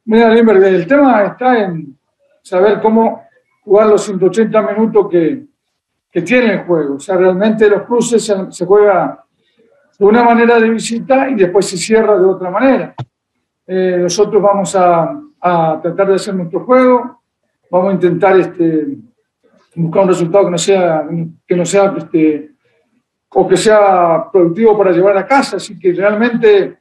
Mira, Limber, el tema está en saber cómo jugar los 180 minutos que tiene el juego. O sea, realmente los cruces se juega de una manera de visita y después se cierra de otra manera. Nosotros vamos a tratar de hacer nuestro juego, vamos a intentar buscar un resultado que no sea o que sea productivo para llevar a casa. Así que realmente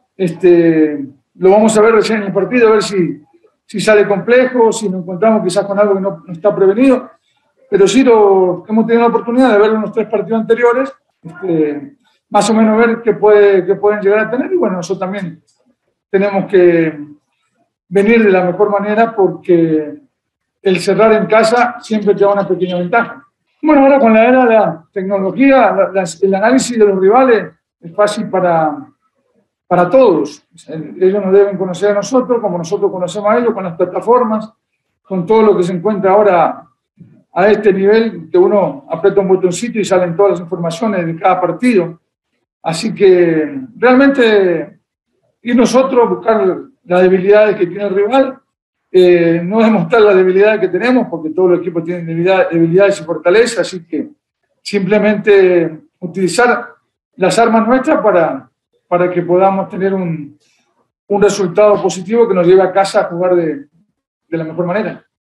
lo vamos a ver recién en el partido, a ver si sale complejo, si nos encontramos quizás con algo que no está prevenido. Pero sí hemos tenido la oportunidad de ver en los 3 partidos anteriores, más o menos ver qué pueden llegar a tener. Y bueno, nosotros también tenemos que venir de la mejor manera porque el cerrar en casa siempre te da una pequeña ventaja. Bueno, ahora con la era de la tecnología, el análisis de los rivales es fácil para todos. Ellos nos deben conocer a nosotros, como nosotros conocemos a ellos, con las plataformas, con todo lo que se encuentra ahora a este nivel, que uno aprieta un botoncito y salen todas las informaciones de cada partido. Así que realmente ir nosotros a buscar las debilidades que tiene el rival, no demostrar las debilidades que tenemos, porque todos los equipos tienen debilidades y fortalezas, así que simplemente utilizar las armas nuestras para que podamos tener un resultado positivo que nos lleve a casa a jugar de la mejor manera.